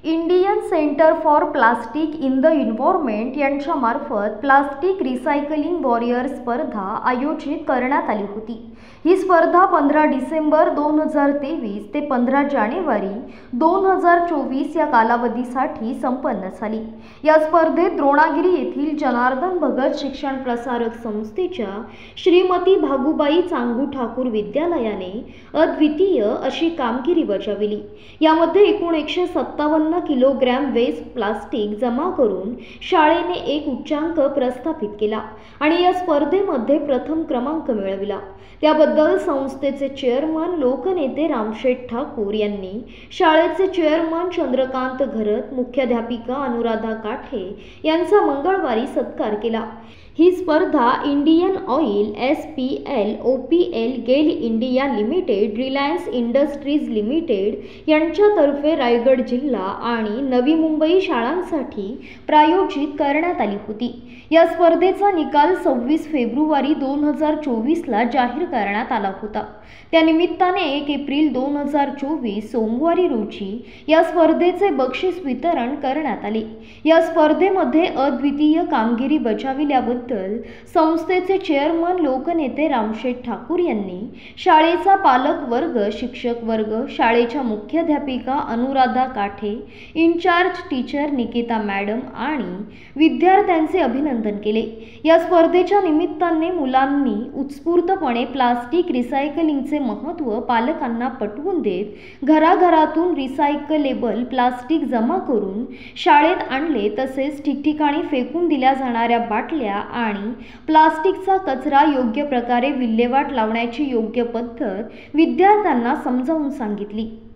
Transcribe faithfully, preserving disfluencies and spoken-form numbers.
Indian centre for plastic in the environment यांच्या मार्फत plastic recycling warrior स्पर्धा आयोजित करण्यात आली होती। ही स्पर्धा पंधरा डिसेंबर दोन हजार तेवीस ते पंधरा जानेवारी दोन हजार चोवीस या कालावधीसाठी संपन्न झाली। या स्पर्धेत द्रोणागिरी येथील जनार्दन भगत शिक्षण प्रसारक संस्थेच्या श्रीमती भागुबाई चांगू ठाकूर विद्यालयाने अद्वितीय अशी कामगिरी बजावली। यामध्ये एकूण एकशे सत्तावन्न किलोग्रॅम वेस्ट प्लास्टिक जमा करून शाळेने एक उच्चांक प्रस्थापित केला आणि या स्पर्धेमध्ये प्रथम क्रमांक मिळविला। त्याबद्दल संस्थेचे चेअरमन लोकनेते रामशेठ ठाकूर यांनी शाळेचे चेअरमन चंद्रकांत घरत, मुख्याध्यापिका अनुराधा काठे यांचा मंगळवारी सत्कार केला। ही स्पर्धा Indian oil, S P L, O P L, GAIL India limited, Reliance industries limited यांच्यातर्फे रायगड जिल्हा आणि नवी मुंबई शाळांसाठी प्रायोजित करण्यात आली होती। या स्पर्धेचा निकाल सव्वीस फेब्रुवारी दोन हजार चोवीस ला जाहीर करण्यात आला होता। त्यानिमित्ताने एक एप्रिल दोन हजार चोवीस सोमवारी रोजी या स्पर्धेचे बक्षीस वितरण करण्यात आले। या स्पर्धेमध्ये अद्वितीय कामगिरी बजाविल्याबद्दल संस्थेचे चेअरमन लोकनेते रामशेठ ठाकूर यांनी शाळेचा पालक वर्ग, शिक्षक वर्ग, शाळेच्या मुख्याध्यापिका Anuradha Kathe, incharge teacher Nikita madam आणि विद्यार्थ्यांचे अभिनंदन केले। या स्पर्धेच्या निमित्ताने मुलांनी उत्स्फूर्तपणे प्लास्टिक रिसायकलिंगचे महत्त्व पालकांना पटवून देत घराघरातून रिसायकलेबल प्लास्टिक जमा करून शाळेत आणले, तसेच ठिकठिकाणी फेकून दिल्या जाणाऱ्या बाटल्या आणि प्लास्टिकचा कचरा योग्य प्रकारे विल्हेवाट लावण्याची योग्य पद्धत विद्यार्थ्यांना समजावून सांगितली।